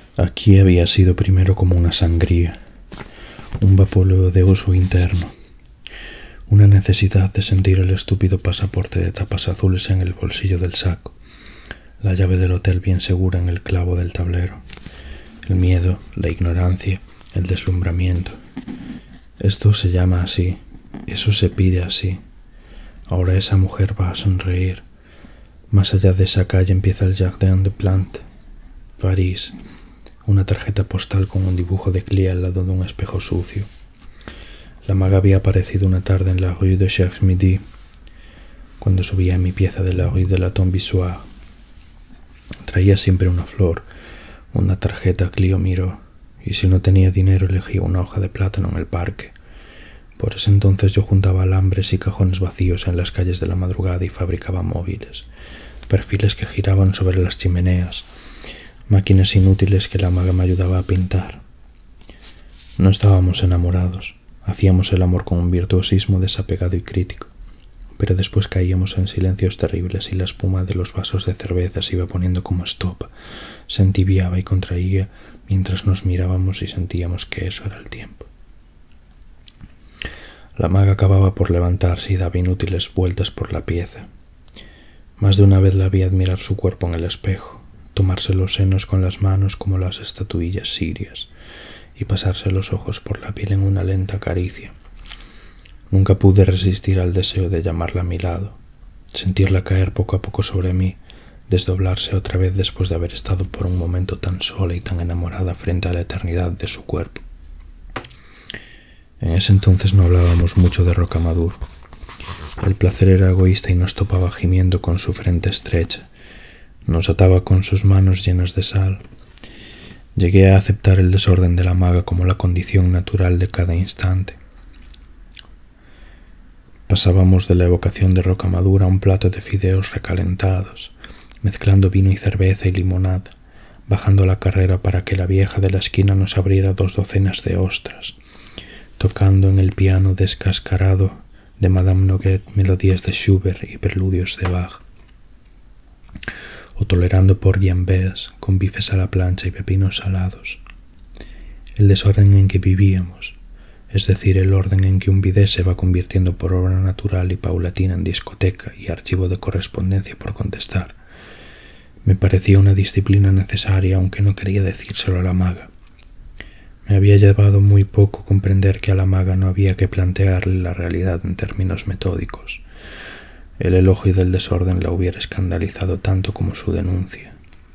Aquí había sido primero como una sangría, un vapor de uso interno, una necesidad de sentir el estúpido pasaporte de tapas azules en el bolsillo del saco, la llave del hotel bien segura en el clavo del tablero, el miedo, la ignorancia, el deslumbramiento. Esto se llama así, eso se pide así. Ahora esa mujer va a sonreír. Más allá de esa calle empieza el Jardin des Plantes, París, una tarjeta postal con un dibujo de Clea al lado de un espejo sucio. La maga había aparecido una tarde en la rue de Cherche-Midi, cuando subía en mi pieza de la rue de la Tombe-Issoire. Traía siempre una flor, una tarjeta Clio miró, y si no tenía dinero elegía una hoja de plátano en el parque. Por ese entonces yo juntaba alambres y cajones vacíos en las calles de la madrugada y fabricaba móviles, perfiles que giraban sobre las chimeneas, máquinas inútiles que la maga me ayudaba a pintar. No estábamos enamorados, hacíamos el amor con un virtuosismo desapegado y crítico, pero después caíamos en silencios terribles y la espuma de los vasos de cerveza se iba poniendo como estopa, se entibiaba y contraía mientras nos mirábamos y sentíamos que eso era el tiempo. La maga acababa por levantarse y daba inútiles vueltas por la pieza. Más de una vez la vi admirar su cuerpo en el espejo, tomarse los senos con las manos como las estatuillas sirias y pasarse los ojos por la piel en una lenta caricia. Nunca pude resistir al deseo de llamarla a mi lado, sentirla caer poco a poco sobre mí, desdoblarse otra vez después de haber estado por un momento tan sola y tan enamorada frente a la eternidad de su cuerpo. En ese entonces no hablábamos mucho de Rocamadour. El placer era egoísta y nos topaba gimiendo con su frente estrecha, nos ataba con sus manos llenas de sal. Llegué a aceptar el desorden de la maga como la condición natural de cada instante. Pasábamos de la evocación de Rocamadour a un plato de fideos recalentados, mezclando vino y cerveza y limonada, bajando la carrera para que la vieja de la esquina nos abriera 2 docenas de ostras, tocando en el piano descascarado de Madame Noguet melodías de Schubert y preludios de Bach, o tolerando por guiambés con bifes a la plancha y pepinos salados. El desorden en que vivíamos, es decir, el orden en que un bidé se va convirtiendo por obra natural y paulatina en discoteca y archivo de correspondencia por contestar, me parecía una disciplina necesaria, aunque no quería decírselo a la maga. Me había llevado muy poco comprender que a la maga no había que plantearle la realidad en términos metódicos. El elogio del desorden la hubiera escandalizado tanto como su denuncia.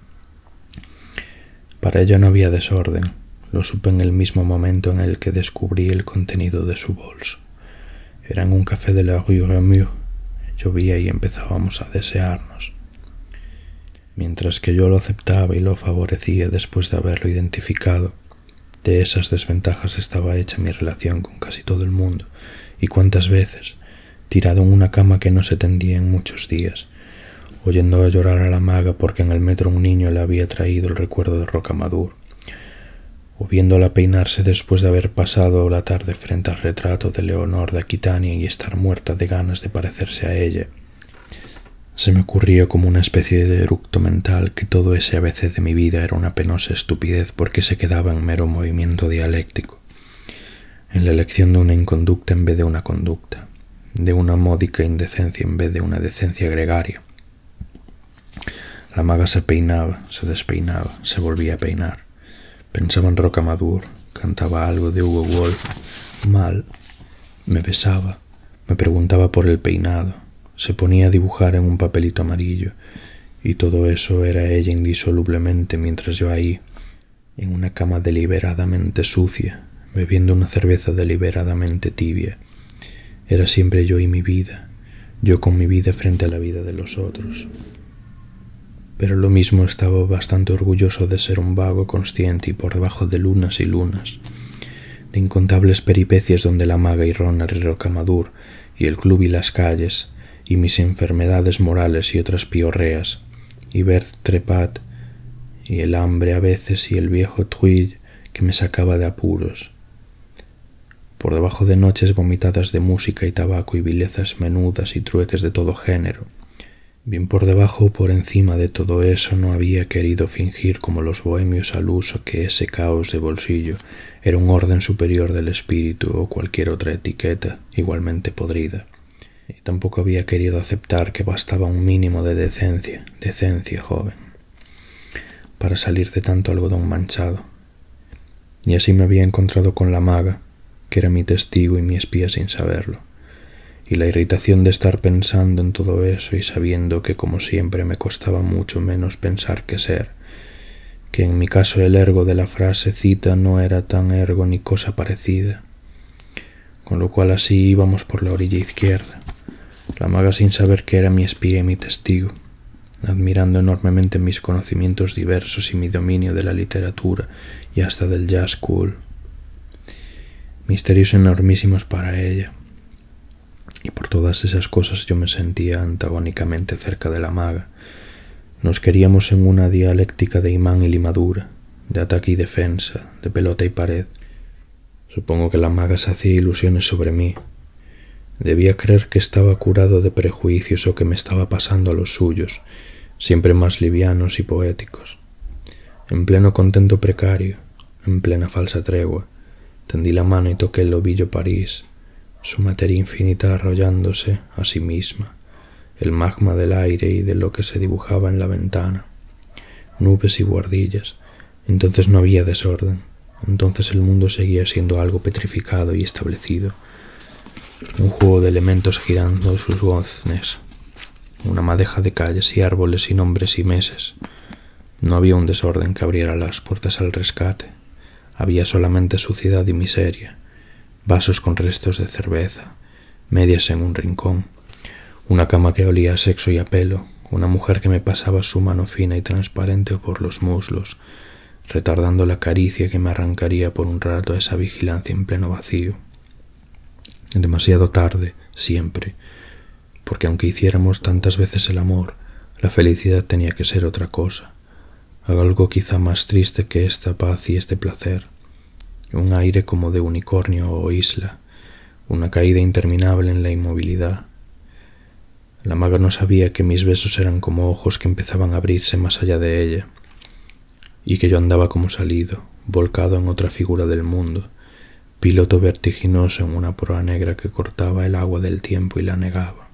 Para ella no había desorden, lo supe en el mismo momento en el que descubrí el contenido de su bolso. Era en un café de la rue Reaumur. Llovía y empezábamos a desearnos. Mientras que yo lo aceptaba y lo favorecía después de haberlo identificado, de esas desventajas estaba hecha mi relación con casi todo el mundo, y cuántas veces, tirado en una cama que no se tendía en muchos días, oyendo a llorar a la maga porque en el metro un niño le había traído el recuerdo de Rocamadour, o viéndola peinarse después de haber pasado la tarde frente al retrato de Leonor de Aquitania y estar muerta de ganas de parecerse a ella, se me ocurría como una especie de eructo mental que todo ese ABC de mi vida era una penosa estupidez porque se quedaba en mero movimiento dialéctico, en la elección de una inconducta en vez de una conducta, de una módica indecencia en vez de una decencia gregaria. La maga se peinaba, se despeinaba, se volvía a peinar. Pensaba en Rocamadour, cantaba algo de Hugo Wolf, mal, me besaba, me preguntaba por el peinado, se ponía a dibujar en un papelito amarillo, y todo eso era ella indisolublemente mientras yo ahí, en una cama deliberadamente sucia, bebiendo una cerveza deliberadamente tibia. Era siempre yo y mi vida, yo con mi vida frente a la vida de los otros. Pero lo mismo estaba bastante orgulloso de ser un vago consciente y por debajo de lunas y lunas, de incontables peripecias donde la maga y Ronald y Rocamadour, y el club y las calles, y mis enfermedades morales y otras piorreas, y Berthe Trepat, y el hambre a veces y el viejo Truille que me sacaba de apuros. Por debajo de noches vomitadas de música y tabaco y vilezas menudas y trueques de todo género, Bien por debajo o por encima de todo eso no había querido fingir como los bohemios al uso que ese caos de bolsillo era un orden superior del espíritu o cualquier otra etiqueta igualmente podrida. Y tampoco había querido aceptar que bastaba un mínimo de decencia joven, para salir de tanto algodón manchado. Y así me había encontrado con la maga, que era mi testigo y mi espía sin saberlo. Y la irritación de estar pensando en todo eso y sabiendo que como siempre me costaba mucho menos pensar que ser, que en mi caso el ergo de la frasecita no era tan ergo ni cosa parecida, con lo cual así íbamos por la orilla izquierda, la maga sin saber que era mi espía y mi testigo, admirando enormemente mis conocimientos diversos y mi dominio de la literatura y hasta del jazz cool, misterios enormísimos para ella. Y por todas esas cosas yo me sentía antagónicamente cerca de la maga. Nos queríamos en una dialéctica de imán y limadura, de ataque y defensa, de pelota y pared. Supongo que la maga se hacía ilusiones sobre mí. Debía creer que estaba curado de prejuicios o que me estaba pasando a los suyos, siempre más livianos y poéticos. En pleno contento precario, en plena falsa tregua, tendí la mano y toqué el ovillo París, su materia infinita arrollándose a sí misma, el magma del aire y de lo que se dibujaba en la ventana, nubes y guardillas. Entonces no había desorden, entonces el mundo seguía siendo algo petrificado y establecido, un juego de elementos girando sus goznes, una madeja de calles y árboles y nombres y meses. No había un desorden que abriera las puertas al rescate, había solamente suciedad y miseria, vasos con restos de cerveza, medias en un rincón, una cama que olía a sexo y a pelo, una mujer que me pasaba su mano fina y transparente por los muslos, retardando la caricia que me arrancaría por un rato a esa vigilancia en pleno vacío. Demasiado tarde, siempre, porque aunque hiciéramos tantas veces el amor, la felicidad tenía que ser otra cosa, algo quizá más triste que esta paz y este placer, un aire como de unicornio o isla, una caída interminable en la inmovilidad. La maga no sabía que mis besos eran como ojos que empezaban a abrirse más allá de ella, y que yo andaba como salido, volcado en otra figura del mundo, piloto vertiginoso en una proa negra que cortaba el agua del tiempo y la negaba.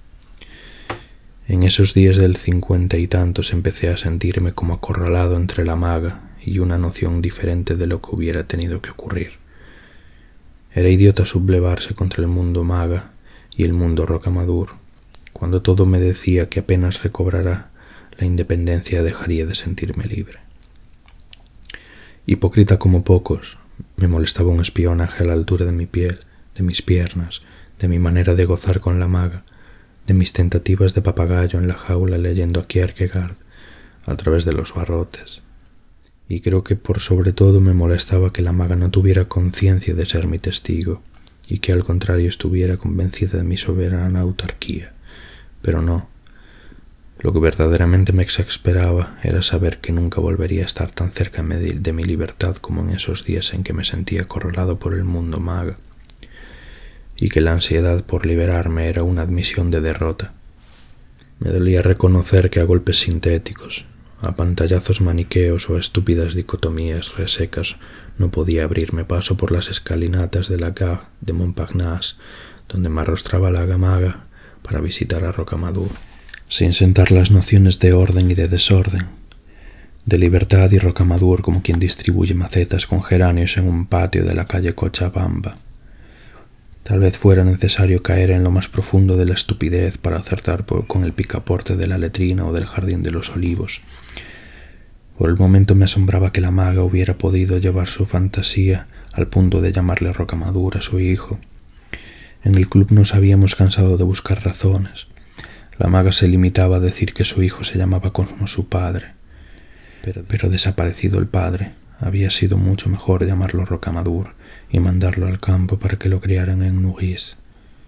En esos días del 50 y tantos empecé a sentirme como acorralado entre la maga y una noción diferente de lo que hubiera tenido que ocurrir. Era idiota sublevarse contra el mundo maga y el mundo Rocamadour, cuando todo me decía que apenas recobrara la independencia dejaría de sentirme libre. Hipócrita como pocos, me molestaba un espionaje a la altura de mi piel, de mis piernas, de mi manera de gozar con la maga, de mis tentativas de papagayo en la jaula leyendo a Kierkegaard a través de los barrotes. Y creo que por sobre todo me molestaba que la maga no tuviera conciencia de ser mi testigo y que al contrario estuviera convencida de mi soberana autarquía. Pero no. Lo que verdaderamente me exasperaba era saber que nunca volvería a estar tan cerca de mi libertad como en esos días en que me sentía acorralado por el mundo maga, y que la ansiedad por liberarme era una admisión de derrota. Me dolía reconocer que a golpes sintéticos, a pantallazos maniqueos o a estúpidas dicotomías resecas no podía abrirme paso por las escalinatas de la Gare de Montparnasse, donde me arrostraba la maga para visitar a Rocamadour, sin sentar las nociones de orden y de desorden, de libertad y Rocamadour como quien distribuye macetas con geranios en un patio de la calle Cochabamba. Tal vez fuera necesario caer en lo más profundo de la estupidez para acertar con el picaporte de la letrina o del jardín de los olivos. Por el momento me asombraba que la maga hubiera podido llevar su fantasía al punto de llamarle Rocamadour a su hijo. En el club nos habíamos cansado de buscar razones. La maga se limitaba a decir que su hijo se llamaba como su padre, pero desaparecido el padre, había sido mucho mejor llamarlo Rocamadour y mandarlo al campo para que lo criaran en Nourrice.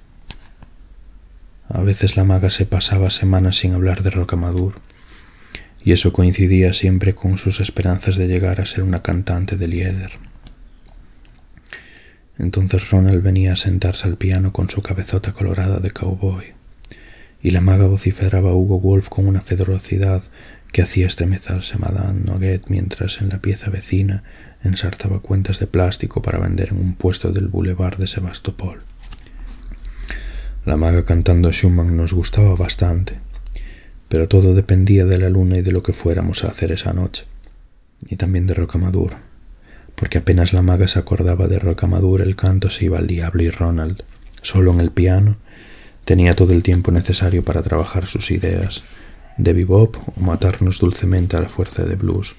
A veces la maga se pasaba semanas sin hablar de Rocamadour, y eso coincidía siempre con sus esperanzas de llegar a ser una cantante de lieder. Entonces Ronald venía a sentarse al piano con su cabezota colorada de cowboy, y la maga vociferaba a Hugo Wolf con una ferocidad que hacía estremecerse a Madame Noguet mientras en la pieza vecina ensartaba cuentas de plástico para vender en un puesto del boulevard de Sebastopol. La maga cantando Schumann nos gustaba bastante, pero todo dependía de la luna y de lo que fuéramos a hacer esa noche, y también de Rocamadour, porque apenas la maga se acordaba de Rocamadour el canto se iba al diablo y Ronald, solo en el piano, tenía todo el tiempo necesario para trabajar sus ideas, de bebop o matarnos dulcemente a la fuerza de blues.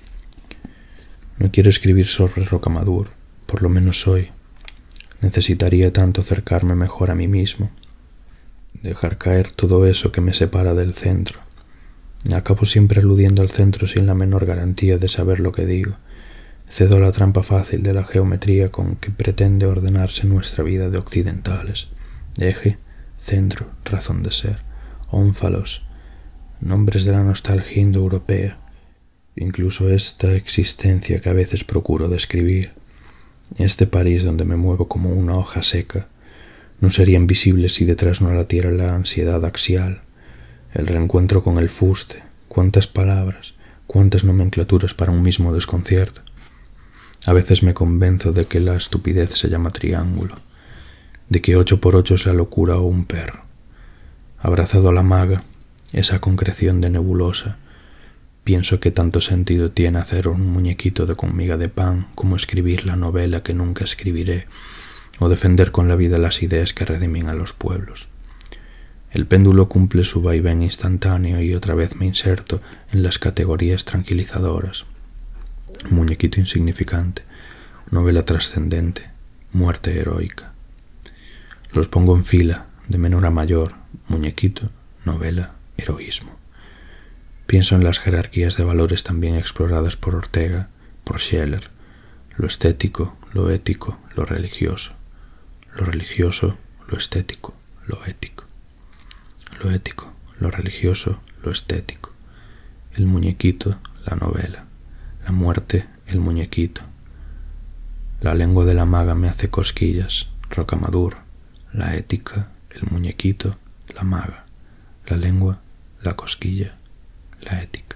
No quiero escribir sobre Rocamadour, por lo menos hoy. Necesitaría tanto acercarme mejor a mí mismo, dejar caer todo eso que me separa del centro. Acabo siempre aludiendo al centro sin la menor garantía de saber lo que digo. Cedo a la trampa fácil de la geometría con que pretende ordenarse nuestra vida de occidentales. Eje, centro, razón de ser, ónfalos, nombres de la nostalgia indoeuropea, incluso esta existencia que a veces procuro describir, este París donde me muevo como una hoja seca, no sería invisible si detrás no latiera la ansiedad axial, el reencuentro con el fuste, cuántas palabras, cuántas nomenclaturas para un mismo desconcierto. A veces me convenzo de que la estupidez se llama triángulo, de que 8x8 es la locura o un perro. Abrazado a la maga, esa concreción de nebulosa, pienso que tanto sentido tiene hacer un muñequito de con miga de pan como escribir la novela que nunca escribiré o defender con la vida las ideas que redimen a los pueblos. El péndulo cumple su vaivén instantáneo y otra vez me inserto en las categorías tranquilizadoras. Muñequito insignificante, novela trascendente, muerte heroica. Los pongo en fila, de menor a mayor, muñequito, novela, heroísmo. Pienso en las jerarquías de valores también exploradas por Ortega, por Scheller, lo estético, lo ético, lo religioso, lo estético, lo ético, lo ético, lo religioso, lo estético, el muñequito, la novela, la muerte, el muñequito, la lengua de la maga me hace cosquillas, Rocamadour, la ética, el muñequito, la maga, la lengua, la cosquilla, la ética.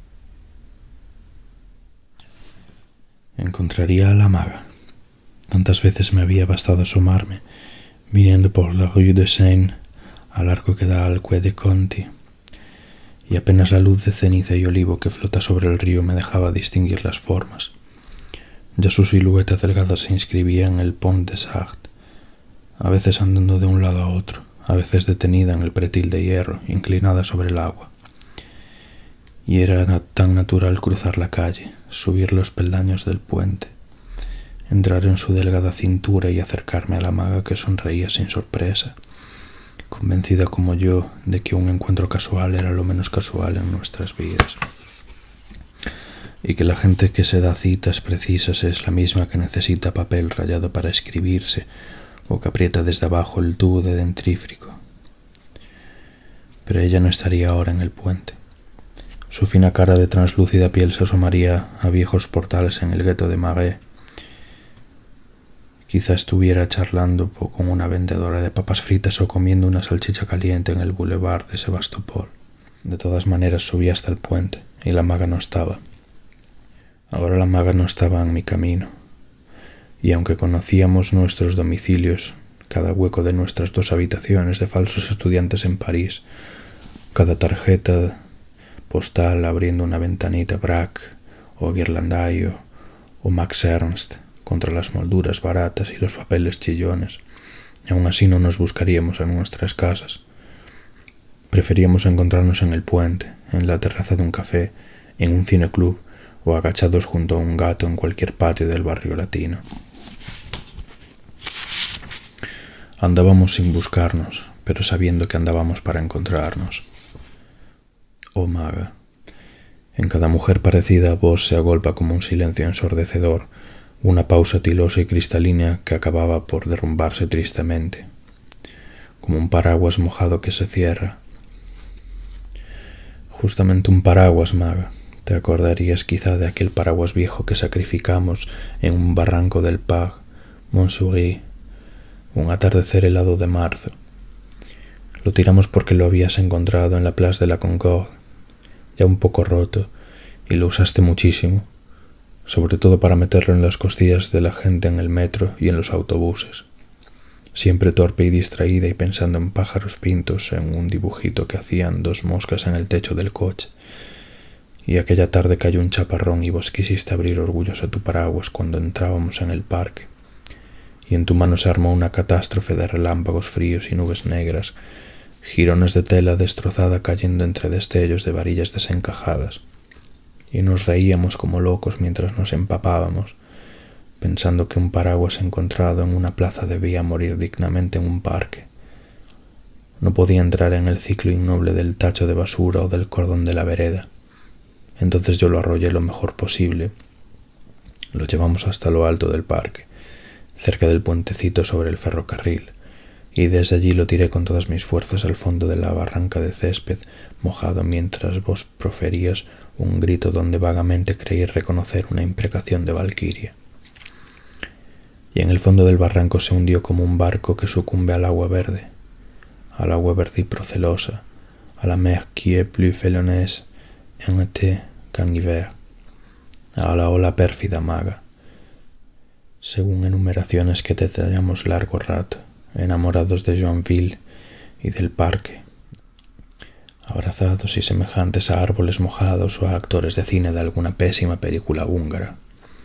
Encontraría a la maga. Tantas veces me había bastado asomarme, viniendo por la Rue de Seine, al arco que da al Quai de Conti, y apenas la luz de ceniza y olivo que flota sobre el río me dejaba distinguir las formas. Ya su silueta delgada se inscribía en el Pont des Arts, a veces andando de un lado a otro, a veces detenida en el pretil de hierro, inclinada sobre el agua. Y era tan natural cruzar la calle, subir los peldaños del puente, entrar en su delgada cintura y acercarme a la maga que sonreía sin sorpresa, convencida como yo de que un encuentro casual era lo menos casual en nuestras vidas, y que la gente que se da citas precisas es la misma que necesita papel rayado para escribirse o que aprieta desde abajo el tubo de dentrífrico. Pero ella no estaría ahora en el puente. Su fina cara de translúcida piel se asomaría a viejos portales en el gueto de Marais. Quizá estuviera charlando con una vendedora de papas fritas o comiendo una salchicha caliente en el boulevard de Sebastopol. De todas maneras subí hasta el puente y la maga no estaba. Ahora la maga no estaba en mi camino. Y aunque conocíamos nuestros domicilios, cada hueco de nuestras 2 habitaciones de falsos estudiantes en París, cada tarjeta postal abriendo una ventanita Braque o Ghirlandaio o Max Ernst contra las molduras baratas y los papeles chillones, aún así no nos buscaríamos en nuestras casas. Preferíamos encontrarnos en el puente, en la terraza de un café, en un cineclub o agachados junto a un gato en cualquier patio del barrio latino. Andábamos sin buscarnos, pero sabiendo que andábamos para encontrarnos. Oh maga, en cada mujer parecida a vos se agolpa como un silencio ensordecedor, una pausa tilosa y cristalina que acababa por derrumbarse tristemente, como un paraguas mojado que se cierra. Justamente un paraguas, maga. Te acordarías quizá de aquel paraguas viejo que sacrificamos en un barranco del Pag, Montsouris, un atardecer helado de marzo. Lo tiramos porque lo habías encontrado en la Place de la Concorde, ya un poco roto, y lo usaste muchísimo, sobre todo para meterlo en las costillas de la gente en el metro y en los autobuses, siempre torpe y distraída y pensando en pájaros pintos en un dibujito que hacían 2 moscas en el techo del coche. Y aquella tarde cayó un chaparrón y vos quisiste abrir orgulloso tu paraguas cuando entrábamos en el parque, y en tu mano se armó una catástrofe de relámpagos fríos y nubes negras, jirones de tela destrozada cayendo entre destellos de varillas desencajadas, y nos reíamos como locos mientras nos empapábamos, pensando que un paraguas encontrado en una plaza debía morir dignamente en un parque. No podía entrar en el ciclo innoble del tacho de basura o del cordón de la vereda. Entonces yo lo arrollé lo mejor posible. Lo llevamos hasta lo alto del parque, cerca del puentecito sobre el ferrocarril, y desde allí lo tiré con todas mis fuerzas al fondo de la barranca de césped mojado mientras vos proferías un grito donde vagamente creí reconocer una imprecación de Valquiria. Y en el fondo del barranco se hundió como un barco que sucumbe al agua verde y procelosa, a la mer qui est plus félonaise en été qu'en hiver, a la ola pérfida maga, según enumeraciones que detallamos largo rato, enamorados de Joinville y del parque, abrazados y semejantes a árboles mojados o a actores de cine de alguna pésima película húngara,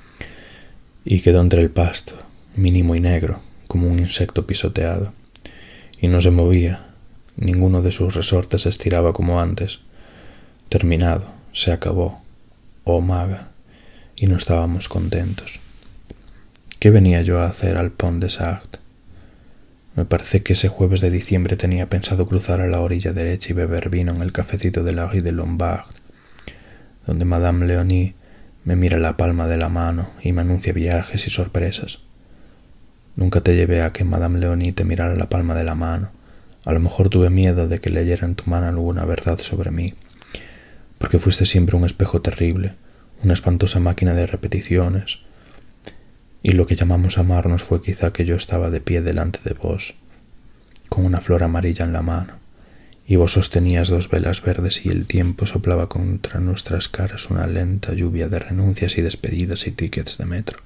y quedó entre el pasto, mínimo y negro, como un insecto pisoteado, y no se movía, ninguno de sus resortes se estiraba como antes. Terminado, se acabó, oh maga, y no estábamos contentos. ¿Qué venía yo a hacer al Pont des Arts? Me parece que ese jueves de diciembre tenía pensado cruzar a la orilla derecha y beber vino en el cafecito de la Rue de Lombard, donde Madame Léonie me mira la palma de la mano y me anuncia viajes y sorpresas. Nunca te llevé a que Madame Léonie te mirara la palma de la mano. A lo mejor tuve miedo de que leyera en tu mano alguna verdad sobre mí, porque fuiste siempre un espejo terrible, una espantosa máquina de repeticiones, y lo que llamamos amarnos fue quizá que yo estaba de pie delante de vos, con una flor amarilla en la mano, y vos sostenías 2 velas verdes y el tiempo soplaba contra nuestras caras una lenta lluvia de renuncias y despedidas y tickets de metro.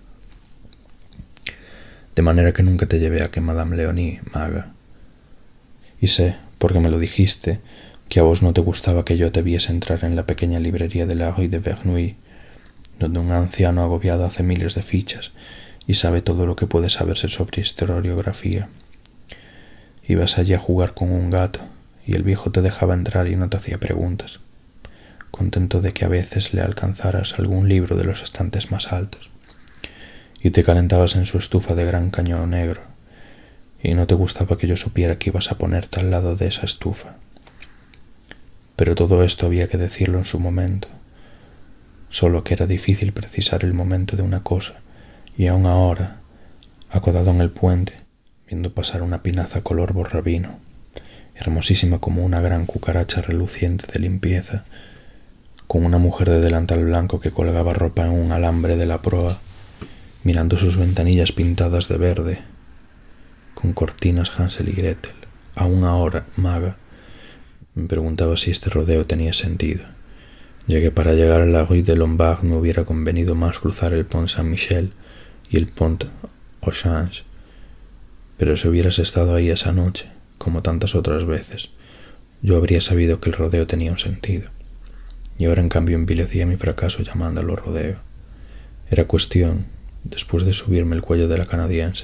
De manera que nunca te llevé a que Madame Léonie, maga. Y sé, porque me lo dijiste, que a vos no te gustaba que yo te viese entrar en la pequeña librería de la Rue de Verneuil, donde un anciano agobiado hace miles de fichas y sabe todo lo que puede saberse sobre historiografía. Ibas allí a jugar con un gato y el viejo te dejaba entrar y no te hacía preguntas, contento de que a veces le alcanzaras algún libro de los estantes más altos, y te calentabas en su estufa de gran cañón negro, y no te gustaba que yo supiera que ibas a ponerte al lado de esa estufa. Pero todo esto había que decirlo en su momento, solo que era difícil precisar el momento de una cosa, y aún ahora, acodado en el puente, viendo pasar una pinaza color borrabino, hermosísima como una gran cucaracha reluciente de limpieza, con una mujer de delantal blanco que colgaba ropa en un alambre de la proa, mirando sus ventanillas pintadas de verde, con cortinas Hansel y Gretel. Aún ahora, maga, me preguntaba si este rodeo tenía sentido, ya que para llegar a la Rue de Lombard me hubiera convenido más cruzar el Pont Saint-Michel y el Pont au Change. Pero si hubieras estado ahí esa noche, como tantas otras veces, yo habría sabido que el rodeo tenía un sentido, y ahora en cambio envilecía mi fracaso llamándolo rodeo. Era cuestión, después de subirme el cuello de la canadiense,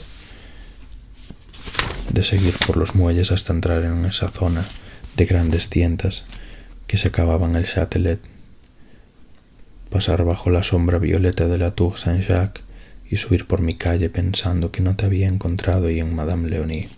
de seguir por los muelles hasta entrar en esa zona de grandes tiendas que se acababan el Châtelet, pasar bajo la sombra violeta de la Tour Saint-Jacques y subir por mi calle pensando que no te había encontrado y en Madame Léonie.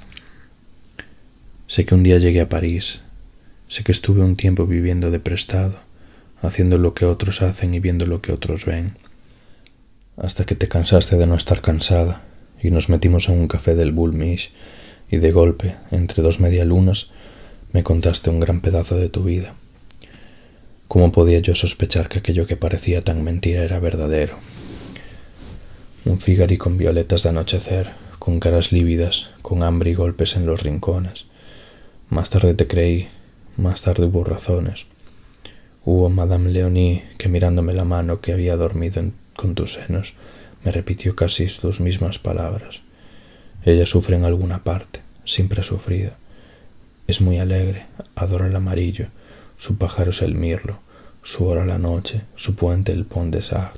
Sé que un día llegué a París, sé que estuve un tiempo viviendo de prestado, haciendo lo que otros hacen y viendo lo que otros ven, hasta que te cansaste de no estar cansada y nos metimos en un café del Bull Mich y de golpe, entre 2 medialunas, me contaste un gran pedazo de tu vida. ¿Cómo podía yo sospechar que aquello que parecía tan mentira era verdadero? Un Figari con violetas de anochecer, con caras lívidas, con hambre y golpes en los rincones, Más tarde te creí, más tarde hubo razones. Hubo Madame Leonie que, mirándome la mano que había dormido con tus senos, me repitió casi tus mismas palabras. Ella sufre en alguna parte, siempre ha sufrido. Es muy alegre, adora el amarillo, su pájaro es el mirlo, su hora la noche, su puente el Pont des Arts.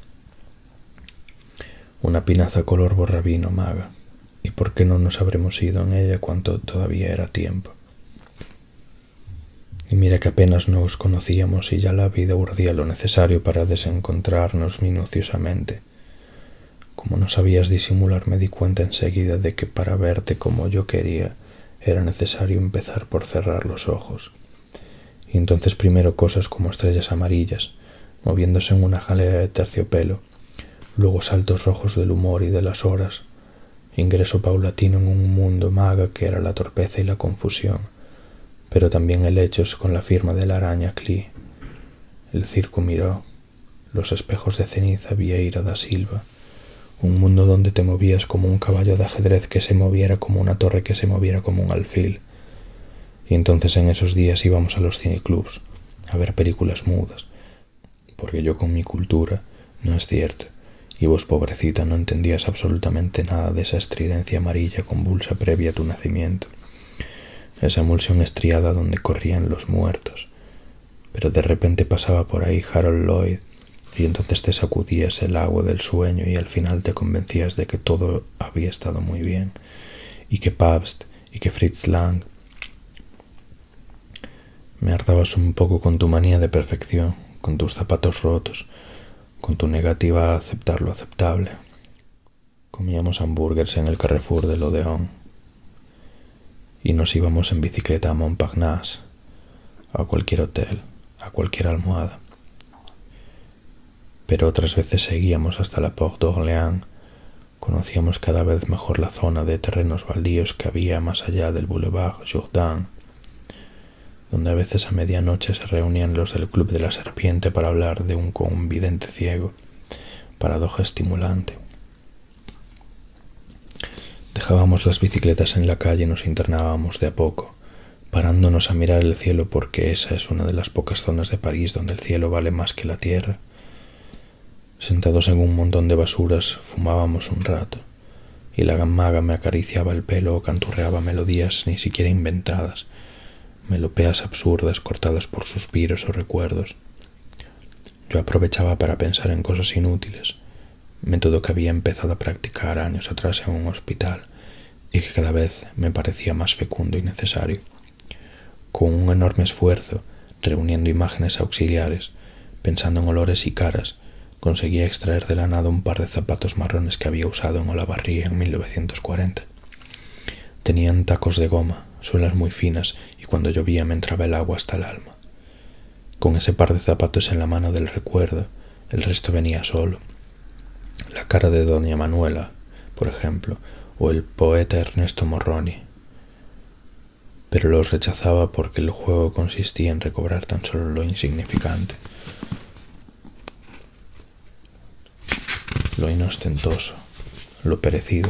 Una pinaza color borrabino, maga. ¿Y por qué no nos habremos ido en ella cuando todavía era tiempo? Y mira que apenas nos conocíamos y ya la vida urdía lo necesario para desencontrarnos minuciosamente. Como no sabías disimular, me di cuenta enseguida de que para verte como yo quería era necesario empezar por cerrar los ojos. Y entonces primero cosas como estrellas amarillas, moviéndose en una jalea de terciopelo, luego saltos rojos del humor y de las horas, ingreso paulatino en un mundo, maga, que era la torpeza y la confusión, pero también helechos con la firma de la araña Clee. El circo miró, los espejos de ceniza Vieira da Silva, un mundo donde te movías como un caballo de ajedrez que se moviera como una torre que se moviera como un alfil. Y entonces en esos días íbamos a los cineclubs a ver películas mudas, porque yo con mi cultura, no es cierto, y vos, pobrecita, no entendías absolutamente nada de esa estridencia amarilla convulsa previa a tu nacimiento, esa emulsión estriada donde corrían los muertos. Pero de repente pasaba por ahí Harold Lloyd, y entonces te sacudías el agua del sueño y al final te convencías de que todo había estado muy bien, y que Pabst y que Fritz Lang. Me hartabas un poco con tu manía de perfección, con tus zapatos rotos, con tu negativa a aceptar lo aceptable. Comíamos hamburguers en el Carrefour del Odeón y nos íbamos en bicicleta a Montparnasse, a cualquier hotel, a cualquier almohada. Pero otras veces seguíamos hasta la Porte d'Orléans, conocíamos cada vez mejor la zona de terrenos baldíos que había más allá del Boulevard Jourdan, donde a veces a medianoche se reunían los del Club de la Serpiente para hablar de un convidente ciego, paradoja estimulante. Dejábamos las bicicletas en la calle y nos internábamos de a poco, parándonos a mirar el cielo porque esa es una de las pocas zonas de París donde el cielo vale más que la tierra. Sentados en un montón de basuras fumábamos un rato, y la maga me acariciaba el pelo o canturreaba melodías ni siquiera inventadas, melopías absurdas cortadas por suspiros o recuerdos. Yo aprovechaba para pensar en cosas inútiles, método que había empezado a practicar años atrás en un hospital y que cada vez me parecía más fecundo y necesario. Con un enorme esfuerzo, reuniendo imágenes auxiliares, pensando en olores y caras, conseguía extraer de la nada un par de zapatos marrones que había usado en Olavarría en 1940. Tenían tacos de goma, suelas muy finas, y cuando llovía me entraba el agua hasta el alma. Con ese par de zapatos en la mano del recuerdo, el resto venía solo. La cara de doña Manuela, por ejemplo, o el poeta Ernesto Morroni. Pero los rechazaba porque el juego consistía en recobrar tan solo lo insignificante, lo inostentoso, lo perecido.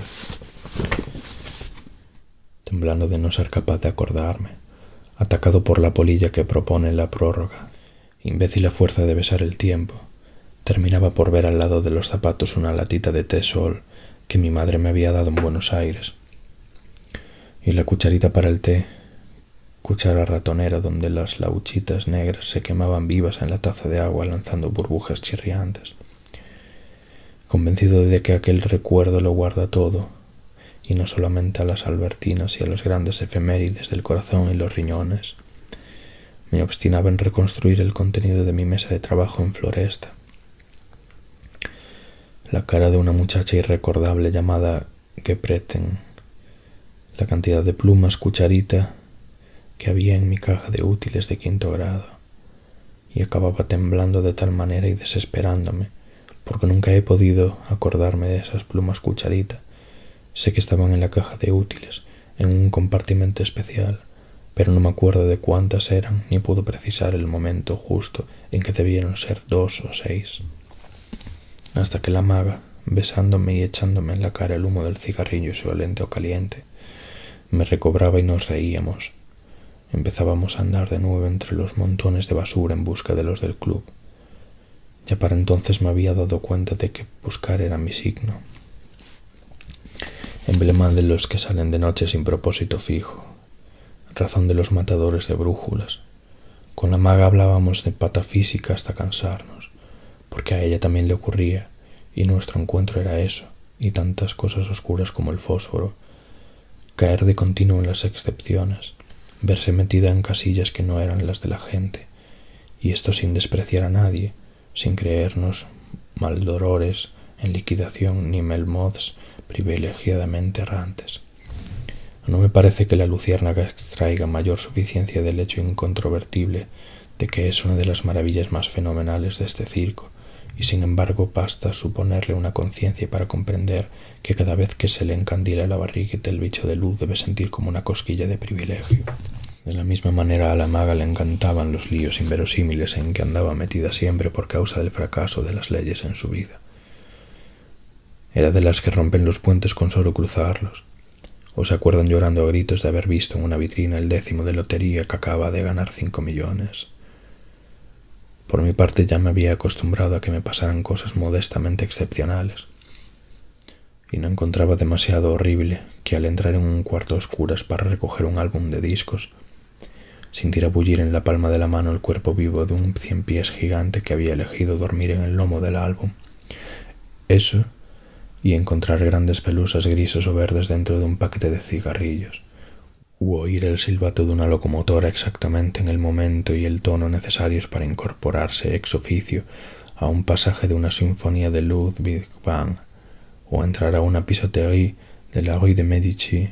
Temblando de no ser capaz de acordarme, atacado por la polilla que propone la prórroga, imbécil a fuerza de besar el tiempo, terminaba por ver al lado de los zapatos una latita de té Sol que mi madre me había dado en Buenos Aires, y la cucharita para el té, cuchara ratonera donde las lauchitas negras se quemaban vivas en la taza de agua lanzando burbujas chirriantes. Convencido de que aquel recuerdo lo guarda todo, y no solamente a las albertinas y a las grandes efemérides del corazón y los riñones, me obstinaba en reconstruir el contenido de mi mesa de trabajo en Floresta. La cara de una muchacha irrecordable llamada Gepreten, la cantidad de plumas cucharita que había en mi caja de útiles de 5º grado, y acababa temblando de tal manera y desesperándome, porque nunca he podido acordarme de esas plumas cucharita. Sé que estaban en la caja de útiles, en un compartimento especial, pero no me acuerdo de cuántas eran, ni puedo precisar el momento justo en que debieron ser 2 o 6. Hasta que la maga, besándome y echándome en la cara el humo del cigarrillo suelente o caliente, me recobraba y nos reíamos, Empezábamos a andar de nuevo entre los montones de basura en busca de los del club. Ya para entonces me había dado cuenta de que buscar era mi signo, emblema de los que salen de noche sin propósito fijo, razón de los matadores de brújulas. Con la maga hablábamos de patafísica hasta cansarnos, porque a ella también le ocurría, y nuestro encuentro era eso, y tantas cosas oscuras como el fósforo, caer de continuo en las excepciones, verse metida en casillas que no eran las de la gente, y esto sin despreciar a nadie, sin creernos maldorores en liquidación ni melmoths privilegiadamente errantes. No me parece que la luciérnaga extraiga mayor suficiencia del hecho incontrovertible de que es una de las maravillas más fenomenales de este circo, y sin embargo basta suponerle una conciencia para comprender que cada vez que se le encandila la barriguita el bicho de luz debe sentir como una cosquilla de privilegio. De la misma manera a la maga le encantaban los líos inverosímiles en que andaba metida siempre por causa del fracaso de las leyes en su vida. Era de las que rompen los puentes con solo cruzarlos, o se acuerdan llorando a gritos de haber visto en una vitrina el 10º de lotería que acaba de ganar 5 millones. Por mi parte ya me había acostumbrado a que me pasaran cosas modestamente excepcionales, y no encontraba demasiado horrible que al entrar en un cuarto a oscuras para recoger un álbum de discos, sentir bullir en la palma de la mano el cuerpo vivo de un 100 pies gigante que había elegido dormir en el lomo del álbum. Eso, y encontrar grandes pelusas grises o verdes dentro de un paquete de cigarrillos, u oír el silbato de una locomotora exactamente en el momento y el tono necesarios para incorporarse ex oficio a un pasaje de una sinfonía de Ludwig van, o entrar a una pisotería de la Rue de Medici.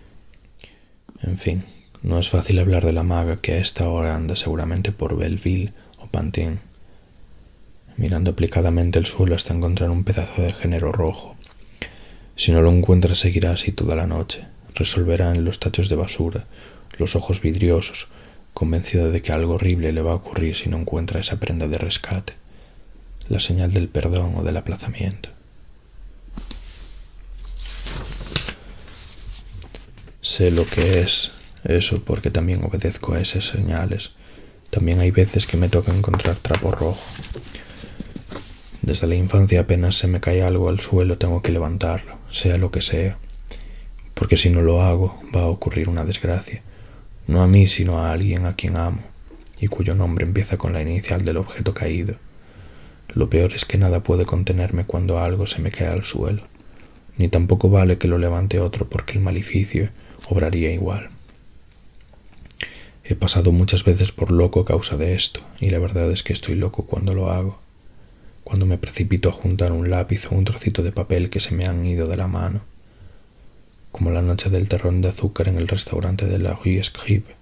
En fin, no es fácil hablar de la maga que a esta hora anda seguramente por Belleville o Pantin, mirando aplicadamente el suelo hasta encontrar un pedazo de género rojo. Si no lo encuentra seguirá así toda la noche, resolverá en los tachos de basura, los ojos vidriosos, convencida de que algo horrible le va a ocurrir si no encuentra esa prenda de rescate, la señal del perdón o del aplazamiento. Sé lo que es eso porque también obedezco a esas señales. También hay veces que me toca encontrar trapo rojo. Desde la infancia apenas se me cae algo al suelo tengo que levantarlo, sea lo que sea, porque si no lo hago va a ocurrir una desgracia, no a mí sino a alguien a quien amo, y cuyo nombre empieza con la inicial del objeto caído. Lo peor es que nada puede contenerme cuando algo se me cae al suelo, ni tampoco vale que lo levante otro porque el maleficio obraría igual. He pasado muchas veces por loco a causa de esto, y la verdad es que estoy loco cuando lo hago, cuando me precipito a juntar un lápiz o un trocito de papel que se me han ido de la mano, como la noche del terrón de azúcar en el restaurante de la Rue Scribe,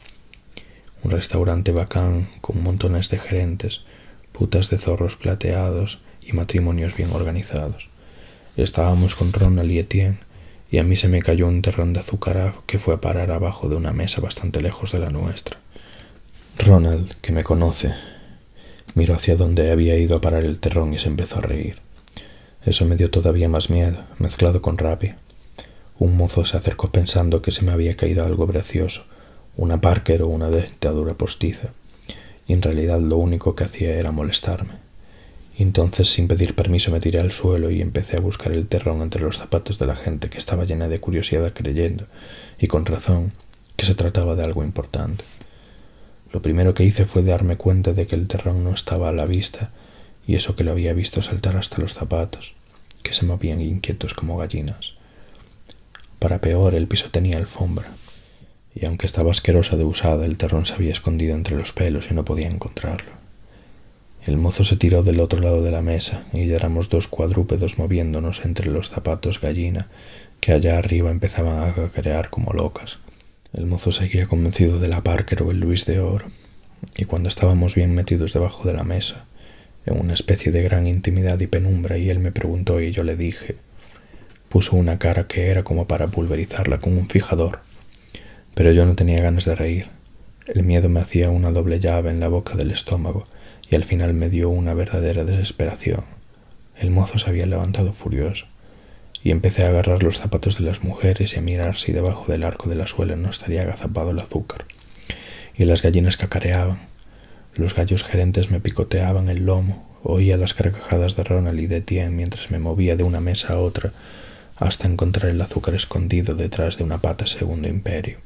un restaurante bacán con montones de gerentes, putas de zorros plateados y matrimonios bien organizados. Estábamos con Ronald y Etienne, y a mí se me cayó un terrón de azúcar que fue a parar abajo de una mesa bastante lejos de la nuestra. Ronald, que me conoce, miró hacia donde había ido a parar el terrón y se empezó a reír. Eso me dio todavía más miedo, mezclado con rabia. Un mozo se acercó pensando que se me había caído algo gracioso, una Parker o una dentadura postiza, y en realidad lo único que hacía era molestarme. Y entonces, sin pedir permiso, me tiré al suelo y empecé a buscar el terrón entre los zapatos de la gente que estaba llena de curiosidad creyendo, y con razón, que se trataba de algo importante. Lo primero que hice fue darme cuenta de que el terrón no estaba a la vista, y eso que lo había visto saltar hasta los zapatos, que se movían inquietos como gallinas. Para peor, el piso tenía alfombra, y aunque estaba asquerosa de usada, el terrón se había escondido entre los pelos y no podía encontrarlo. El mozo se tiró del otro lado de la mesa, y ya éramos dos cuadrúpedos moviéndonos entre los zapatos gallina, que allá arriba empezaban a cacarear como locas. El mozo seguía convencido de la Parker o el Louis d'Or, y cuando estábamos bien metidos debajo de la mesa, en una especie de gran intimidad y penumbra, y él me preguntó y yo le dije, puso una cara que era como para pulverizarla con un fijador, pero yo no tenía ganas de reír. El miedo me hacía una doble llave en la boca del estómago, y al final me dio una verdadera desesperación. El mozo se había levantado furioso, y empecé a agarrar los zapatos de las mujeres y a mirar si debajo del arco de la suela no estaría agazapado el azúcar. y las gallinas cacareaban. Los gallos gerentes me picoteaban el lomo. Oía las carcajadas de Ronald y de Etienne mientras me movía de una mesa a otra hasta encontrar el azúcar escondido detrás de una pata Segundo Imperio.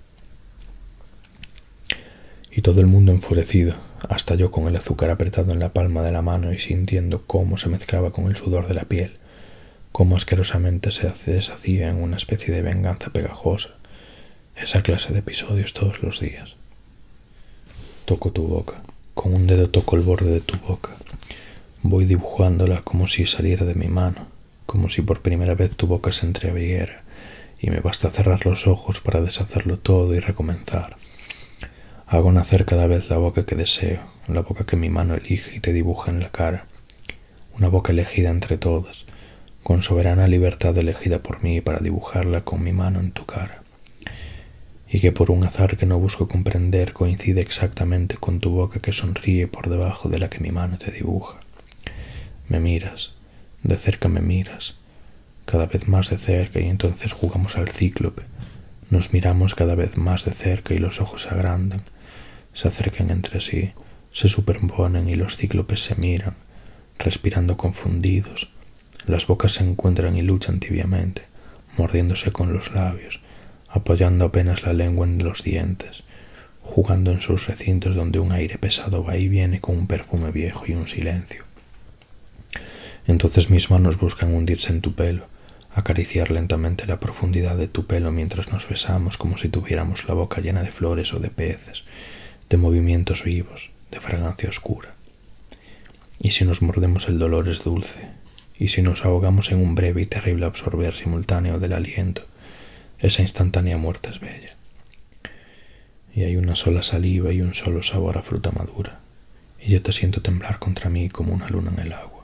Y todo el mundo enfurecido, hasta yo con el azúcar apretado en la palma de la mano y sintiendo cómo se mezclaba con el sudor de la piel, cómo asquerosamente se deshacía en una especie de venganza pegajosa. Esa clase de episodios todos los días. Toco tu boca. Con un dedo toco el borde de tu boca. Voy dibujándola como si saliera de mi mano, como si por primera vez tu boca se entreabriera, y me basta cerrar los ojos para deshacerlo todo y recomenzar. Hago nacer cada vez la boca que deseo, la boca que mi mano elige y te dibuja en la cara. Una boca elegida entre todas, con soberana libertad elegida por mí para dibujarla con mi mano en tu cara. Y que por un azar que no busco comprender coincide exactamente con tu boca que sonríe por debajo de la que mi mano te dibuja. Me miras, de cerca me miras, cada vez más de cerca, y entonces jugamos al cíclope. Nos miramos cada vez más de cerca y los ojos se agrandan, se acercan entre sí, se superponen y los cíclopes se miran, respirando confundidos. Las bocas se encuentran y luchan tibiamente, mordiéndose con los labios, apoyando apenas la lengua en los dientes, jugando en sus recintos donde un aire pesado va y viene con un perfume viejo y un silencio. Entonces mis manos buscan hundirse en tu pelo, acariciar lentamente la profundidad de tu pelo mientras nos besamos como si tuviéramos la boca llena de flores o de peces, de movimientos vivos, de fragancia oscura. Y si nos mordemos el dolor es dulce, y si nos ahogamos en un breve y terrible absorber simultáneo del aliento, esa instantánea muerte es bella. Y hay una sola saliva y un solo sabor a fruta madura, y yo te siento temblar contra mí como una luna en el agua.